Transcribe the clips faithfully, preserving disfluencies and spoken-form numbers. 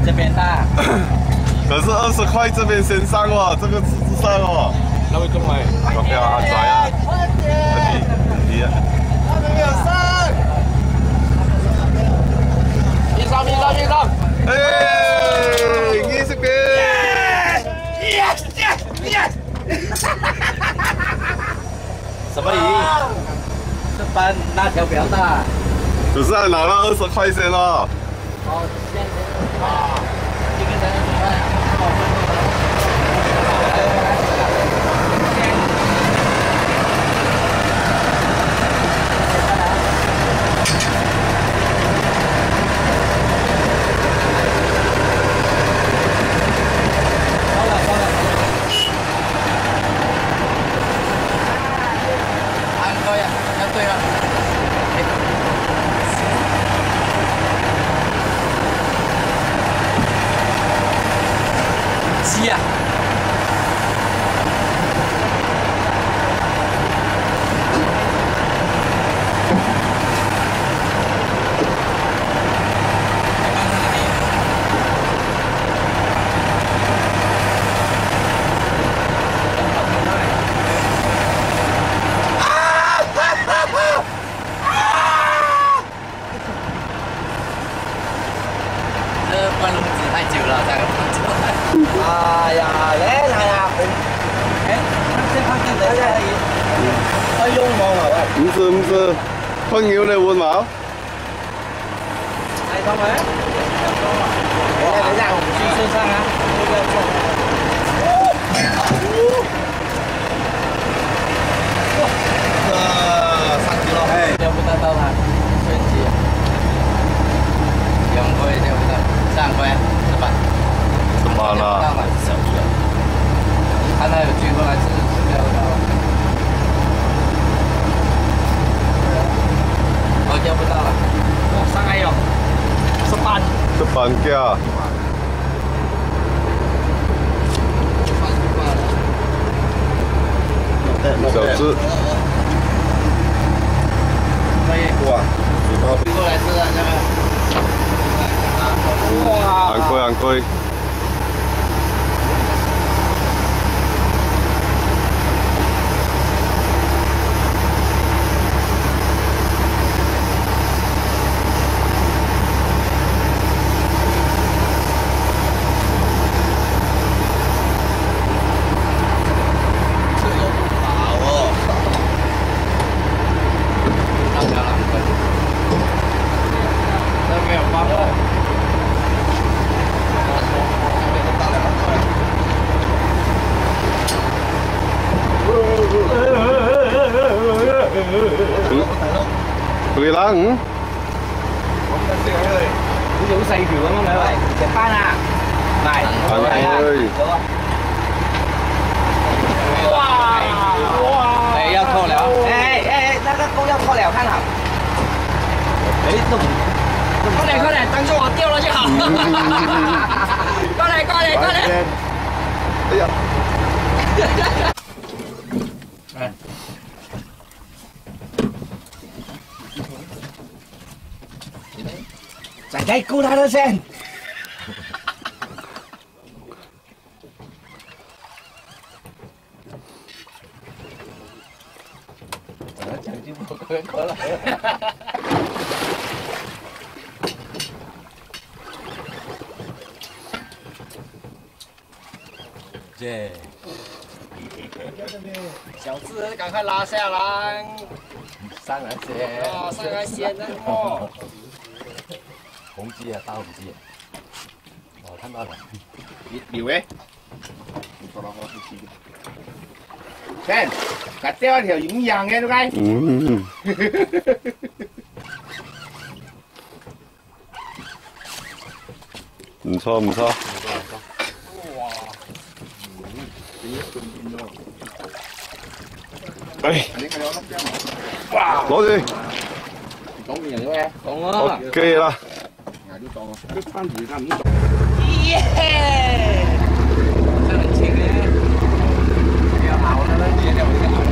这边大。 可是二十块这边先上哦，这个字字上哦。 那位中来， 我不要安仔啊！ 快点！ 你啊！ 他们没有上。一上一上一上！ 哎，你这边 ！Yes yes yes！ 什么鱼？这班那条比较大。 可是还拿了二十块钱哦。 哦，现在啊，这个才能看。 鸡啊！这关笼子太久了，才放出来。哎呀，来来呀！哎，这旁邊睇下係開擁網係咪？ 唔是唔是，朋友嚟換冇？ 係咁咪？等下等下，我們去順上啊，這個錯。哇！上去了，哎，釣不得到它，神奇。兩個也釣不到，三個是吧？ 怎么了？ 小鱼，看他有追过来是钓到了，我钓不到了，哦，上来哟，是斑， 是斑架。小只。 可以，哇，追过来是那个，哇， 很贵很贵。 Người lớn hả? Ví dụ xây kiểu không mấy vậy? Cái pan à? Này. Ơi. Wow. Đây 要扣了。哎哎，那个钩要扣了，看好。哎，动。快点快点，当做我掉了就好。过来过来过来。 哎呀。 哎。 仔仔估他的先。奖金不可可了。这。小智，赶快拉下来。上来先。啊，上来先哦。 红鸡啊，大红鸡。哦，看到了。 有誒，看，佢釣一條影樣嘅，點解？ 嗯。唔錯唔錯。 哇！ 哎。哇！攞住。 講咩嘢嘅？ 講啊。 OK 啦。 這攤子看唔懂。 耶！這很輕嘅，比較好的呢，接掉比較好的。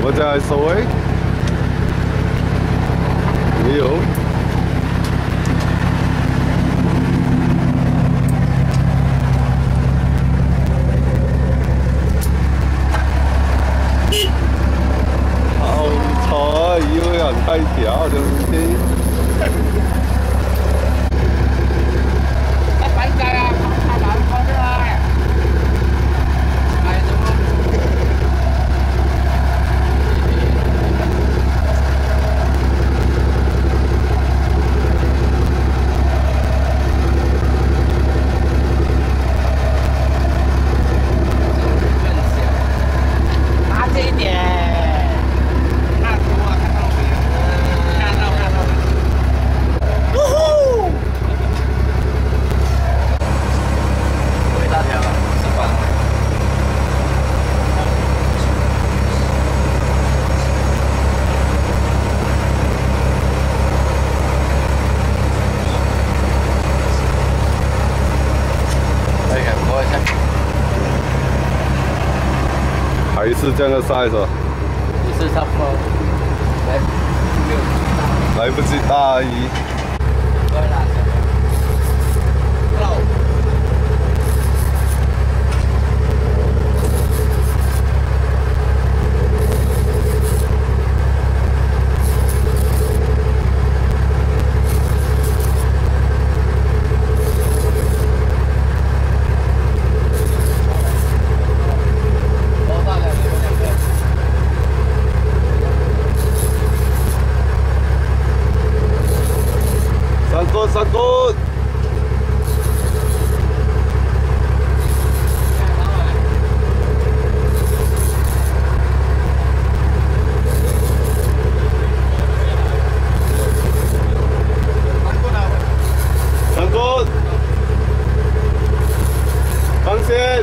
我就係數誒，沒有。好彩，以為人低調就唔知。 bánh cây à, không làm con nữa ơi. Này đúng không? Á thế nhỉ?看图啊，看到没？看到看到。呜呼！ 大条了，是吧？可以摸一下， 还是这样的 size 哦， 也是差不多。来，没有大。 来不及大而已。 过来，到。 上钩上钩！上钩！放线！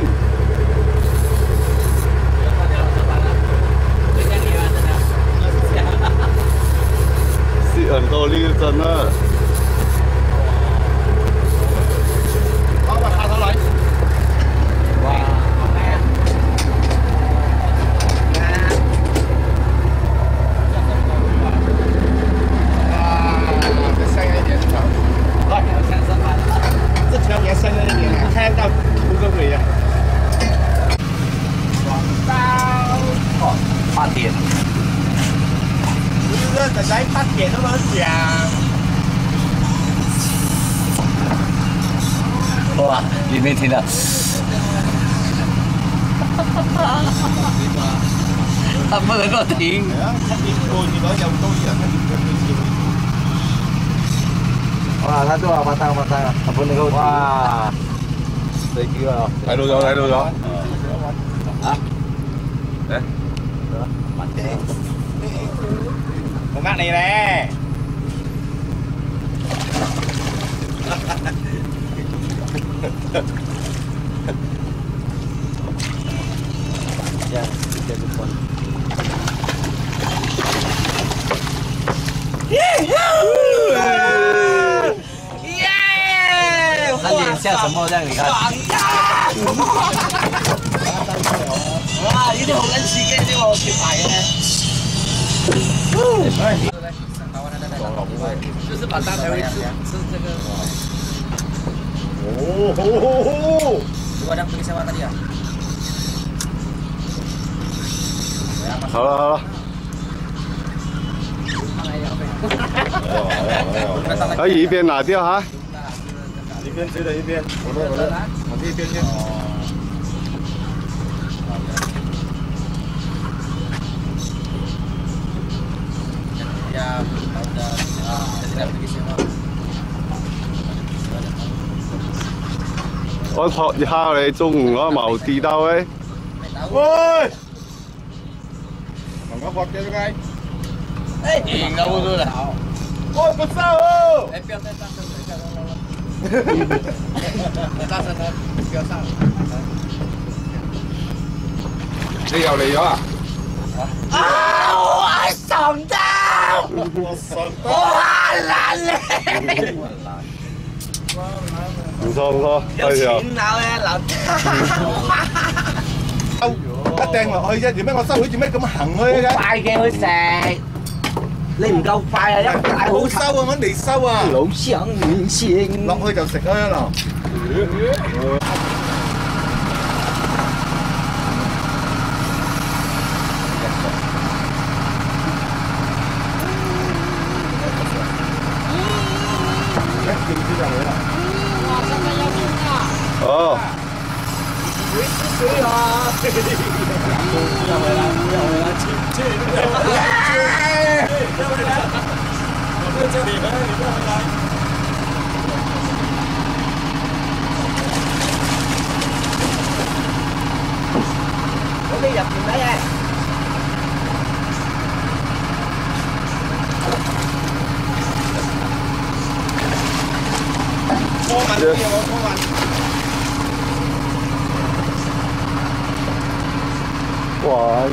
是很多绿针的。 八点， 就是本来八点那么讲， 哇，里面听到，他不能够停。哇，他做好把汤把汤啊，他不能够停。哇，水機啊！ 睇到咗，睇到咗。 啊？ 誒。 我呃你咧。 這樣這就關。耶！他臉像什麼這樣？你看。哇！呢啲好撚刺激啲喎，鐵牌嘅。 就是把大才会吃吃这个。 哦吼吼吼！ 我ada beli sewa tadi ya. 好了好了。可以一边拿掉哈。一边追着一边，我的我的，我这边先。 我學下你中午嗰毛地到喂。喂！同我學嘅咩？ 哎，應該不是的。 我不上哦！ 哎，不要再大聲，等一下，等等等。大聲的，不要上。 你又嚟咗啊？ 啊！我爽到！ 我爽到！ 哇爛咧！唔錯唔錯， 有錢佬嘅老大。 掟落去啫，點解我收佢做咩咁行去嘅？ 快嘅去食，你唔夠快啊！一大好冇收啊，我未收啊。 老鄉面前落去就食啦嗱。哦。 水是水啊！不要回来，不要回来，去去！不要回来，不要回来！我在这里，你不要回来。我哋入邊睇嘅。 拖慢啲啊！我拖慢。哇！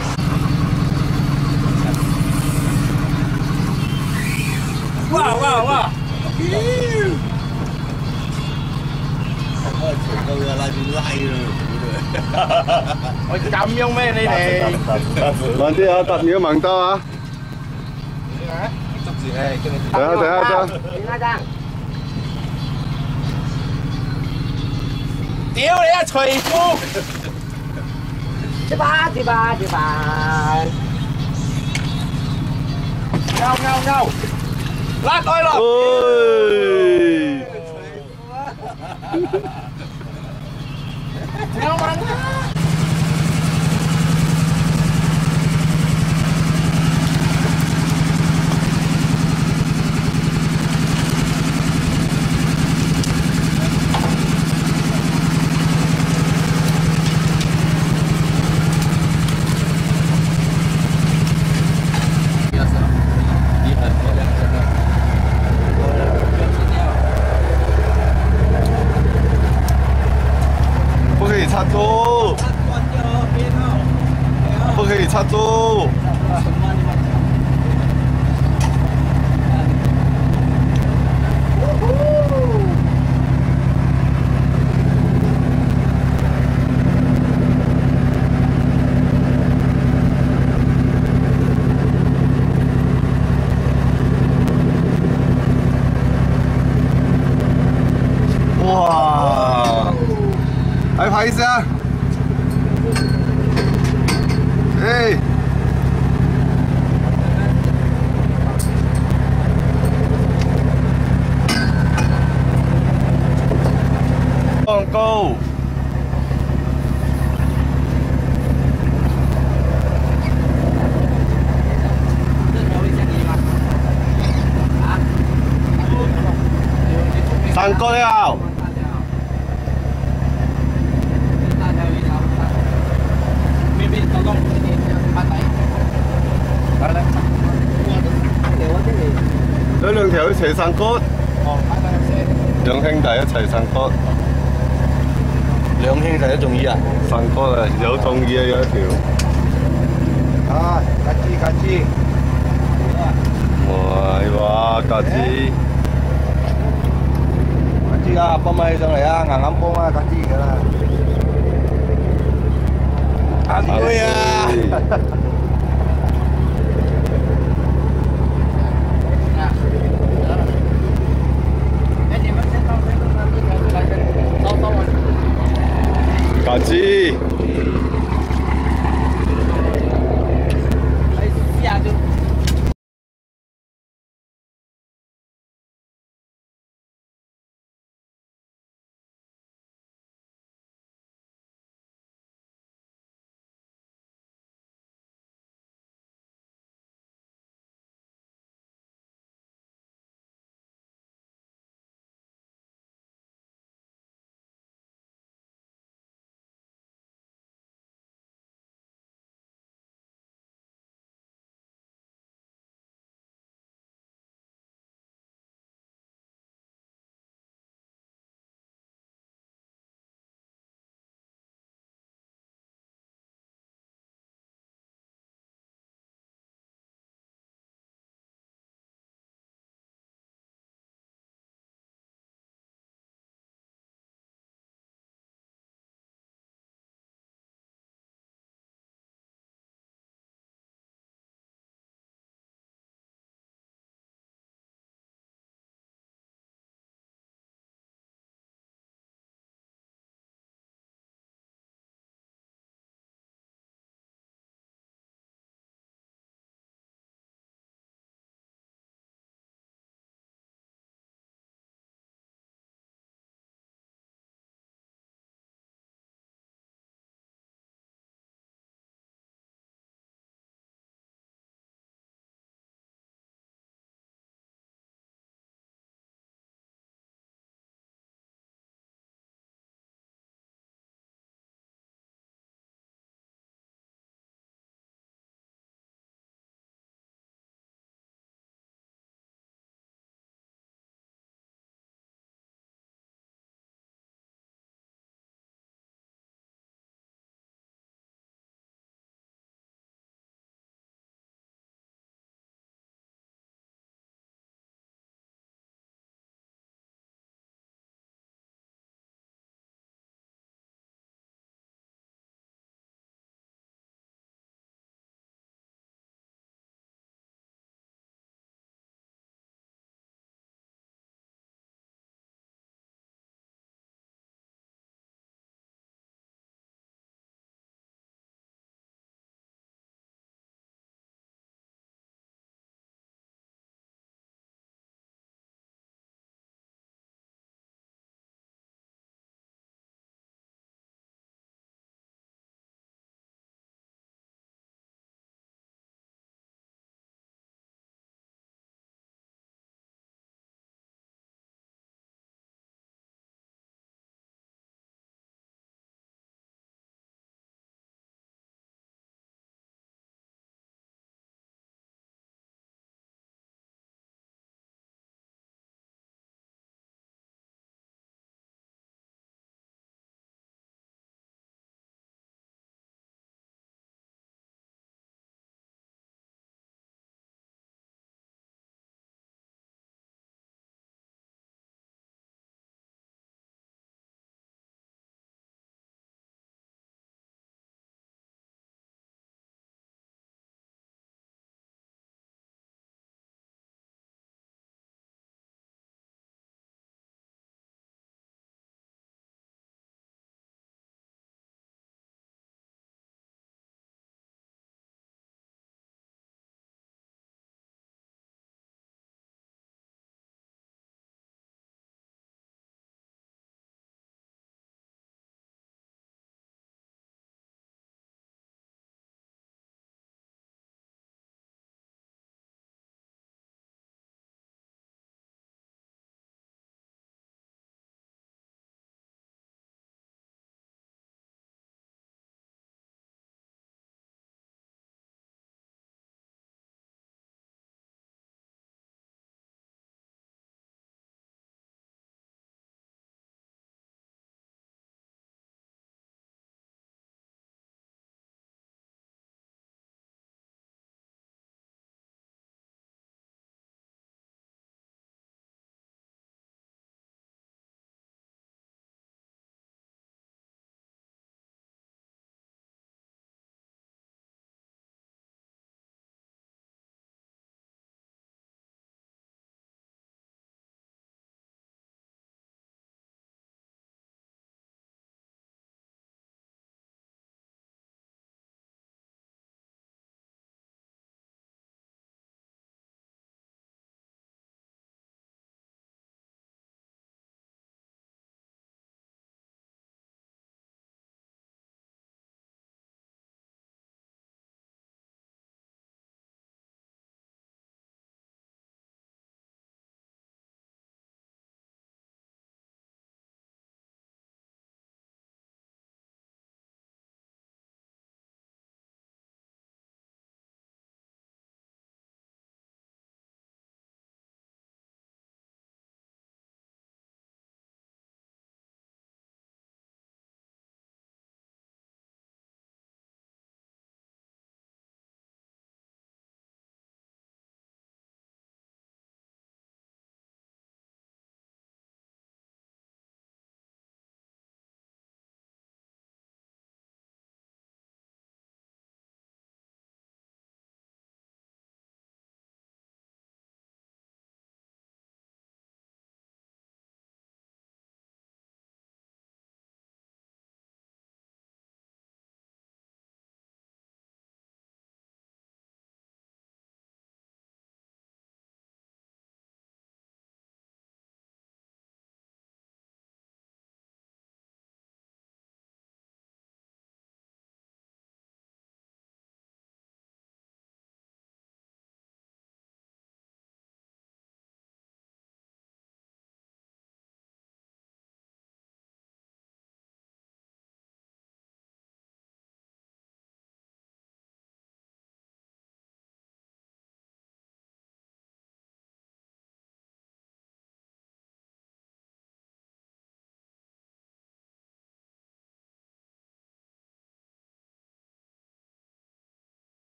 哇哇哇！ 我全部嘅拉邊拉啊！ 我咁樣咩你哋？ 慢啲啊！搭住個盲兜啊！ 捉住誒，叫你等下等下等下。 點啊張？ 屌你啊，隨夫！ 接吧接吧接吧！ 勾勾勾！拉開咯！ 喂！ 勾完啦！ 插租，不可以插租。哇！来拍一下。哎。放高。上高了。嗰兩條一齊上骨，兩兄弟一齊上骨， 兩兄弟都中意啊！ 上骨啊，有中意啊，有一條。 啊，格子格子， 哇哇，格子， 格子啊，幫咪上嚟啊，硬硬幫啊，格子㗎啦。阿妹啊！